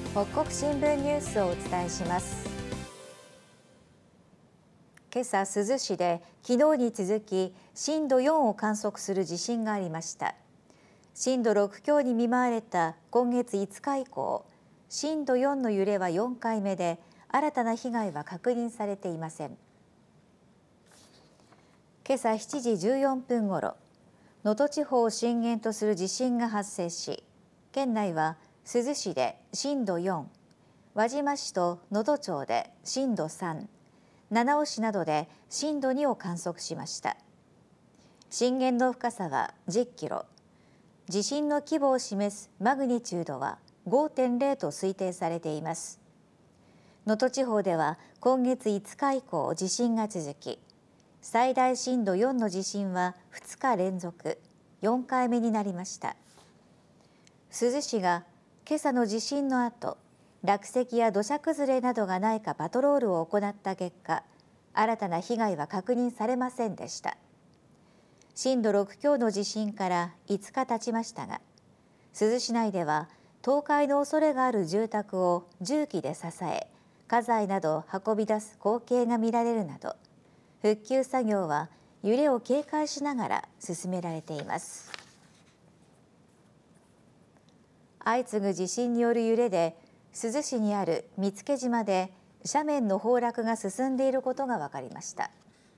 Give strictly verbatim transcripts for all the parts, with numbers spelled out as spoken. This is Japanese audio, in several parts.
北国新聞ニュースをお伝えします。今朝、珠洲市で昨日に続き震度よんを観測する地震がありました。震度ろく強に見舞われた今月いつか以降、震度よんの揺れはよんかいめで、新たな被害は確認されていません。今朝しちじじゅうよんぷんごろ、能登地方を震源とする地震が発生し、県内は珠洲市で震度よん、輪島市と能登町で震度さん、七尾市などで震度にを観測しました。震源の深さはじゅっキロ、地震の規模を示すマグニチュードは ごてんれい と推定されています。能登地方では今月いつか以降地震が続き、最大震度よんの地震はふつか連続、よんかいめになりました。珠洲市が今朝の地震の後、落石や土砂崩れなどがないかパトロールを行った結果、新たな被害は確認されませんでした。震度ろく強の地震からいつか経ちましたが、珠洲市内では倒壊の恐れがある住宅を重機で支え、家財などを運び出す光景が見られるなど、復旧作業は揺れを警戒しながら進められています。相次ぐ地震による揺れで、珠洲市にある見附島で斜面の崩落が進んでいることが分かりました。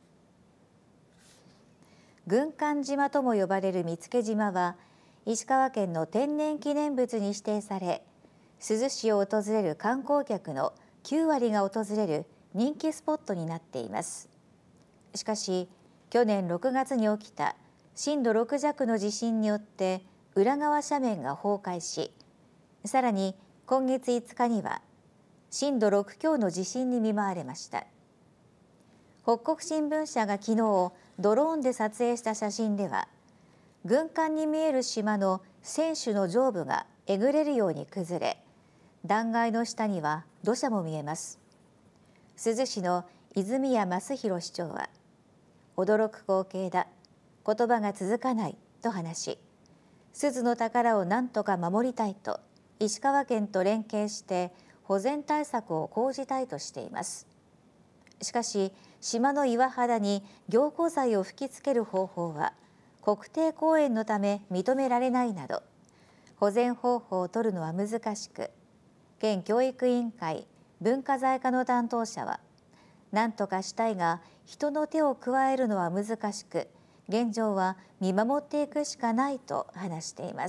軍艦島とも呼ばれる見附島は、石川県の天然記念物に指定され、珠洲市を訪れる観光客のきゅうわりが訪れる人気スポットになっています。しかし、去年ろくがつに起きた震度ろく弱の地震によって裏側斜面が崩壊し、さらに今月いつかには震度ろく強の地震に見舞われました。北国新聞社が昨日ドローンで撮影した写真では、軍艦に見える島の船首の上部がえぐれるように崩れ、断崖の下には土砂も見えます。珠洲市の泉谷益弘市長は、驚く光景だ、言葉が続かないと話し、珠洲の宝を何とか守りたいと石川県と連携して保全対策を講じたいとしています。しかし、島の岩肌に凝固剤を吹きつける方法は国定公園のため認められないなど、保全方法を取るのは難しく、県教育委員会文化財課の担当者は、何とかしたいが人の手を加えるのは難しく、現状は見守っていくしかないと話しています。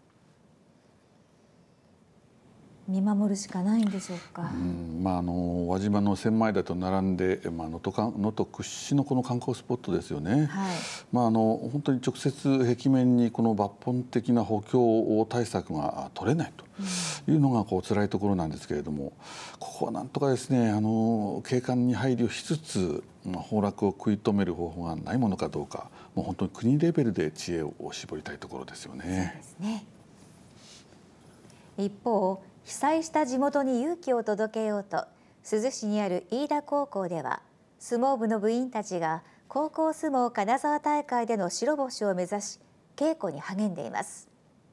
見守るしかないんでしょうか。 うん、まあ、あの輪島の千枚田と並んで、まあ、能登か能登屈指のこの観光スポットですよね。 はい、まあ、あの本当に直接壁面にこの抜本的な補強対策が取れないというのがこう辛いところなんですけれども、ここはなんとかですね、あの景観に配慮しつつ、まあ、崩落を食い止める方法がないものかどうか、もう本当に国レベルで知恵を絞りたいところですよね。 そうですね。一方、被災した地元に勇気を届けようと、珠洲市にある飯田高校では、相撲部の部員たちが高校相撲金沢大会での白星を目指し、稽古に励んでいます。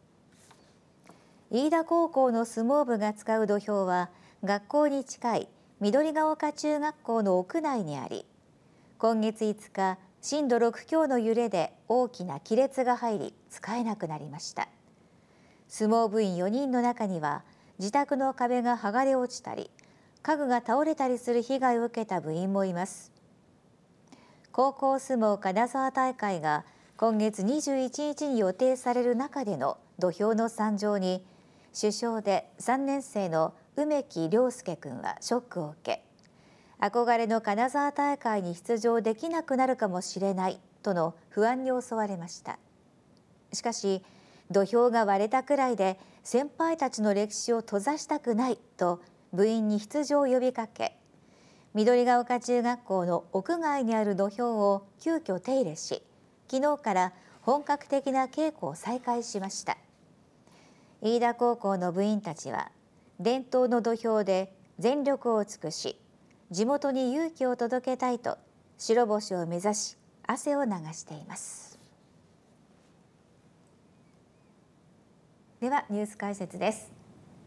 飯田高校の相撲部が使う土俵は、学校に近い緑ヶ丘中学校の屋内にあり、今月いつか、震度ろく強の揺れで大きな亀裂が入り、使えなくなりました。相撲部員よにんの中には、自宅の壁が剥がれ落ちたり、家具が倒れたりする被害を受けた部員もいます。高校相撲金沢大会が今月にじゅういちにちに予定される中での土俵の参上に、主将でさんねん生の梅木亮介君はショックを受け、憧れの金沢大会に出場できなくなるかもしれないとの不安に襲われました。しかし、土俵が割れたくらいで先輩たちの歴史を閉ざしたくないと部員に出場を呼びかけ、緑ヶ丘中学校の屋外にある土俵を急遽手入れし、昨日から本格的な稽古を再開しました。飯田高校の部員たちは、伝統の土俵で全力を尽くし、地元に勇気を届けたいと白星を目指し、汗を流しています。ではニュース解説です。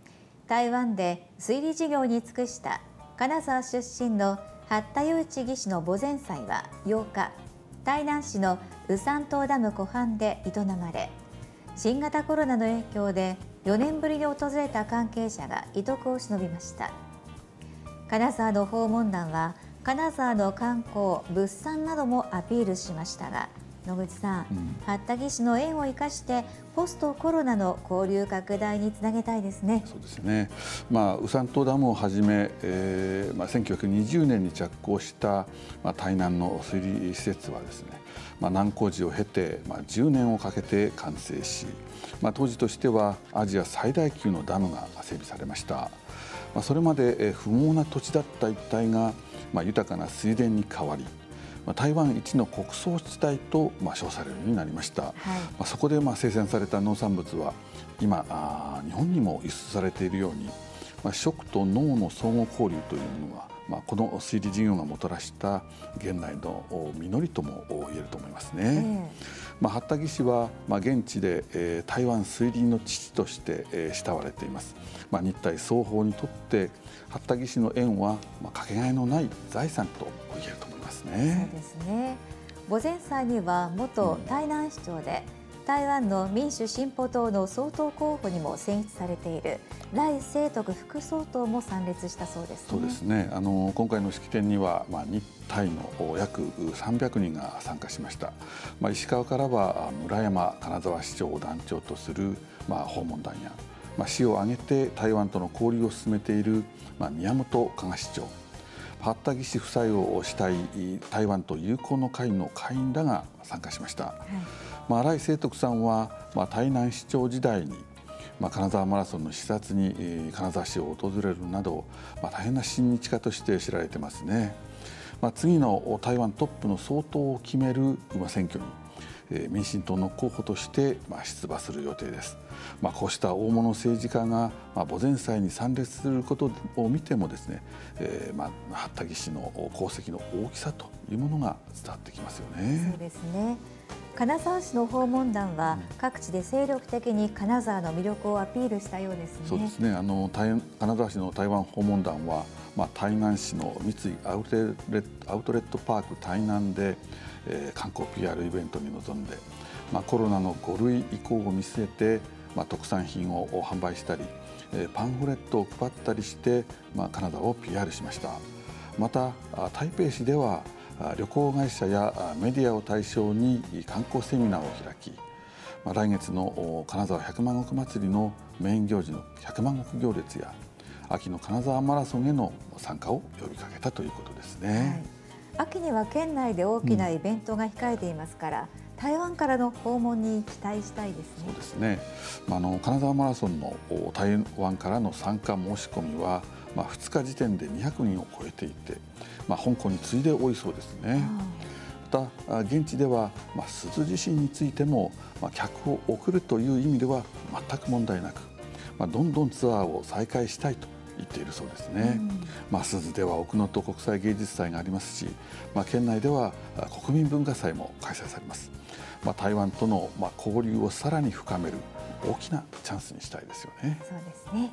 台湾で水利事業に尽くした金沢出身の八田雄一技師の墓前祭はようか、台南市の宇山島ダム湖畔で営まれ、新型コロナの影響でよねんぶりに訪れた関係者が遺徳を忍びました。金沢の訪問団は金沢の観光、物産などもアピールしましたが、野口さん、うん、八田技師の縁を生かしてポストコロナの交流拡大につなげたいですね。 そうですね、まあ、宇山島ダムをはじめ、えーまあ、せんきゅうひゃくにじゅうねんに着工した、まあ、台南の水利施設はですね、まあ、難工事を経て、まあ、じゅうねんをかけて完成し、まあ、当時としてはアジア最大級のダムが整備されました。まあ、それまで不毛な土地だった一帯が、まあ、豊かな水田に変わり、台湾一の穀倉地帯とまあ称されるようになりました。はい、まあそこでまあ生産された農産物は今あ日本にも輸出されているように、まあ、食と農の相互交流というものは、まあ、この水利事業がもたらした現代の実りとも言えると思いますね。えーまあ、八田技師は、まあ、現地で、えー、台湾水利の父として、えー、慕われています。まあ、日台双方にとって八田技師の縁は、まあ、かけがえのない財産と言えると思いますね。 そうですね。墓前祭には元台南市長で、うん、台湾の民主進歩党の総統候補にも選出されている頼清徳副総統も参列したそうですね。 そうですね。あの今回の式典には、まあ、日台の約さんびゃくにんが参加しました。まあ、石川からは村山金沢市長を団長とする、まあ、訪問団や、まあ、市を挙げて台湾との交流を進めている、まあ、宮本加賀市長、八田技師夫妻を慕い台湾と友好の会の会員らが参加しました。はい、まあ、頼清徳さんは、まあ、台南市長時代に、まあ、金沢マラソンの視察に、えー、金沢市を訪れるなど、まあ、大変な親日家として知られてますね。まあ、次の台湾トップの総統を決める選挙に、えー、民進党の候補として、まあ、出馬する予定です。まあ、こうした大物政治家が、まあ、墓前祭に参列することを見てもですね、えーまあ、八田技師の功績の大きさというものが伝わってきますよね。 そうですね。金沢市の訪問団は各地で精力的に金沢の魅力をアピールしたようですね。 そうですね。あの金沢市の台湾訪問団は、まあ、台南市の三井アウトレット、アウトレットパーク台南で、えー、観光 ピーアール イベントに臨んで、まあ、コロナのご類移行を見据えて、まあ、特産品を販売したり、えー、パンフレットを配ったりして、まあ、金沢を ピーアール しました。また台北市では旅行会社やメディアを対象に観光セミナーを開き、来月の金沢百万石祭りのメイン行事の百万石行列や秋の金沢マラソンへの参加を呼びかけたということですね。 はい、秋には県内で大きなイベントが控えていますから、うん、台湾からの訪問に期待したいですね。 そうですね。あの金沢マラソンの台湾からの参加申し込みは、まあ、ふつか時点でにひゃくにんを超えていて、まあ、香港に次いで多いそうですね。また現地では、まあ、鈴自身についても、まあ、客を送るという意味では全く問題なく、まあ、どんどんツアーを再開したいと言っているそうですね。うん、まあ、鈴では奥能登国際芸術祭がありますし、まあ、県内では国民文化祭も開催されます。まあ、台湾との、まあ、交流をさらに深める大きなチャンスにしたいですよね。 そうですね。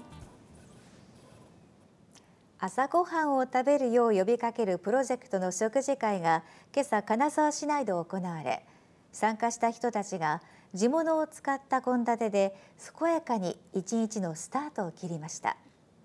朝ごはんを食べるよう呼びかけるプロジェクトの食事会が今朝金沢市内で行われ、参加した人たちが地物を使った献立で健やかに一日のスタートを切りました。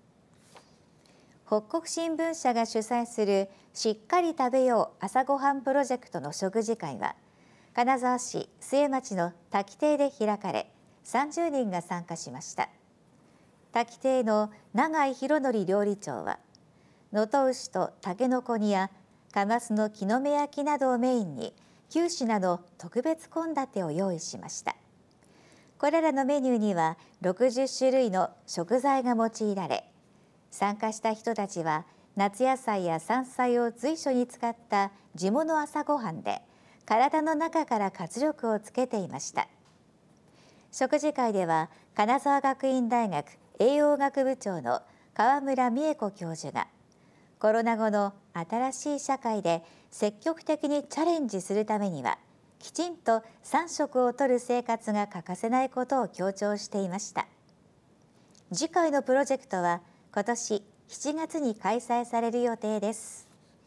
北国新聞社が主催するしっかり食べよう朝ごはんプロジェクトの食事会は金沢市末町の滝亭で開かれ、さんじゅうにんが参加しました。滝亭の永井博則料理長は、能登牛とたけのこ煮やカマスの木の芽焼きなどをメインにきゅうしなど特別献立を用意しました。これらのメニューにはろくじゅっしゅるいの食材が用いられ、参加した人たちは夏野菜や山菜を随所に使った地物朝ごはんで体の中から活力をつけていました。食事会では金沢学院大学栄養学部長の川村美恵子教授が、コロナ後の新しい社会で積極的にチャレンジするためにはきちんとさん食をとる生活が欠かせないことを強調していました。 次回のプロジェクトは今年しちがつに開催される予定です。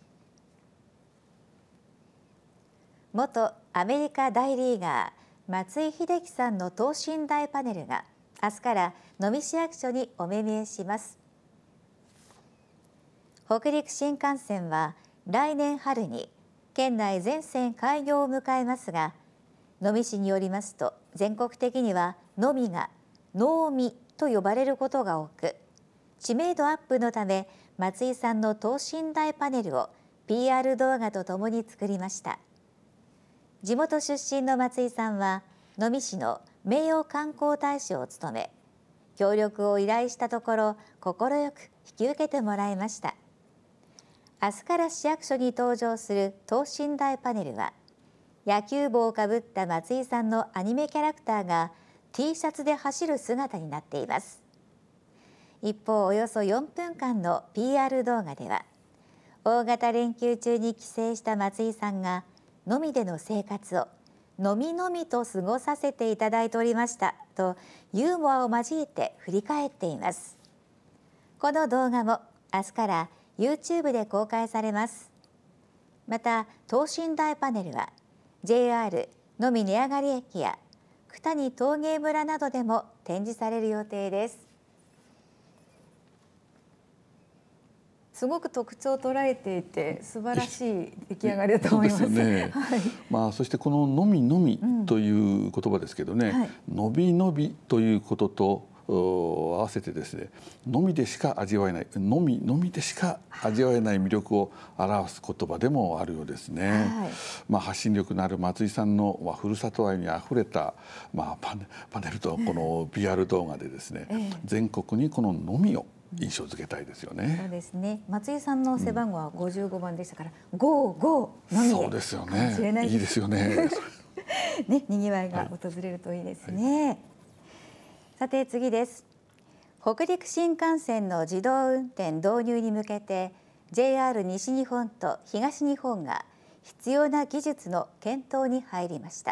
元アメリカ大リーガー松井秀喜さんの等身大パネルが明日から能美市役所にお目見えします。北陸新幹線は来年春に県内全線開業を迎えますが、能美市によりますと全国的には能美が能美と呼ばれることが多く、知名度アップのため松井さんの等身大パネルを ピーアール 動画とともに作りました。地元出身の松井さんは能美市の名誉観光大使を務め、協力を依頼したところ快く引き受けてもらいました。明日から市役所に登場する等身大パネルは、野球帽をかぶった松井さんのアニメキャラクターが T シャツで走る姿になっています。一方、およそよんぷんかんの ピーアール 動画では、大型連休中に帰省した松井さんが能美での生活をのみのみと過ごさせていただいておりましたとユーモアを交えて振り返っています。この動画も明日から YouTube で公開されます。また等身大パネルは ジェイアール 能美根上がり駅や九谷陶芸村などでも展示される予定です。すごく特徴を捉えていて素晴らしい出来上がりだと思います。 ね、はい、まあそしてこののみのみという言葉ですけどね、うんはい、のびのびということと合わせてですね、のみでしか味わえない、のみのみでしか味わえない魅力を表す言葉でもあるようですね。はい、まあ発信力のある松井さんの、まあ、ふるさと愛にあふれた、まあ、パネ、パネルとこの ピーアール 動画でですね、ええ、全国にこののみを印象付けたいですよね。 そうですね。松井さんの背番号はごじゅうごばんでしたから、うん、ゴーゴーのみそうですよね。いいですよね。 ね、賑わいが訪れるといいですね。はい、さて次です。北陸新幹線の自動運転導入に向けて ジェイアール 西日本と東日本が必要な技術の検討に入りました。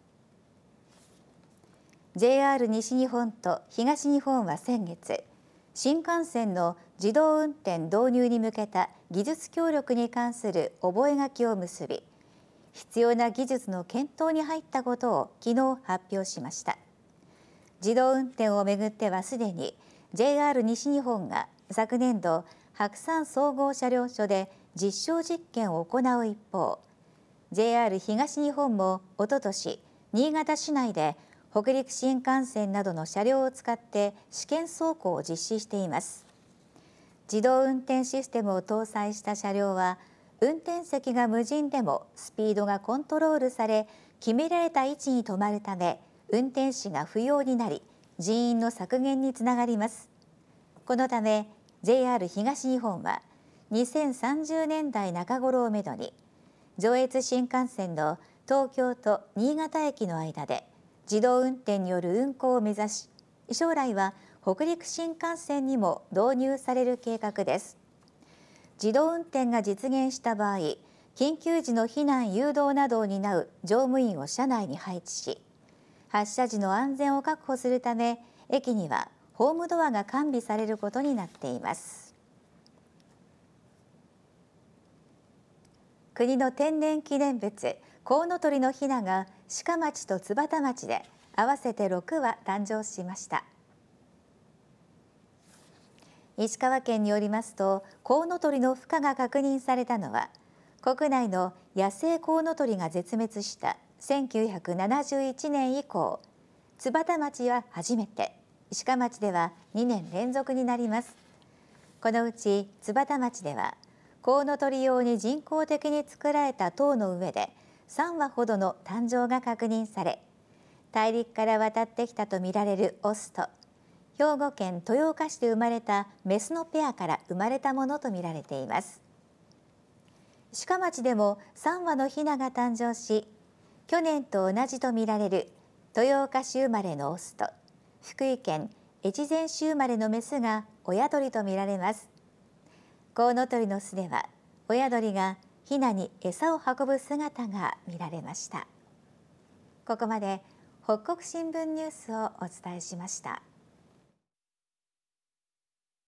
ジェイアール 西日本と東日本は先月、新幹線の自動運転導入に向けた技術協力に関する覚書を結び、必要な技術の検討に入ったことを昨日発表しました。自動運転をめぐってはすでに ジェイアール 西日本が昨年度白山総合車両所で実証実験を行う一方、 ジェイアール 東日本もおととし新潟市内で北陸新幹線などの車両を使って試験走行を実施しています。自動運転システムを搭載した車両は、運転席が無人でもスピードがコントロールされ、決められた位置に止まるため、運転士が不要になり、人員の削減につながります。このため ジェイアール 東日本はにせんさんじゅうねんだいなか頃をめどに、上越新幹線の東京と新潟駅の間で自動運転による運行を目指し、将来は北陸新幹線にも導入される計画です。自動運転が実現した場合、緊急時の避難誘導などを担う乗務員を車内に配置し、発車時の安全を確保するため、駅にはホームドアが完備されることになっています。国の天然記念物コウノトリのヒナが鹿町と津幡町で合わせてろくわ誕生しました。石川県によりますと、コウノトリの孵化が確認されたのは、国内の野生コウノトリが絶滅したせんきゅうひゃくななじゅういちねん以降、津幡町は初めて、鹿町ではにねん連続になります。このうち津幡町では、コウノトリ用に人工的に作られた塔の上でさんわほどの誕生が確認され、大陸から渡ってきたとみられるオスと、兵庫県豊岡市で生まれたメスのペアから生まれたものとみられています。鹿町でもさんわのヒナが誕生し、去年と同じとみられる豊岡市生まれのオスと、福井県越前市生まれのメスが親鳥とみられます。コウノトリの巣では、親鳥がヒナに餌を運ぶ姿が見られました。ここまで北国新聞ニュースをお伝えしました。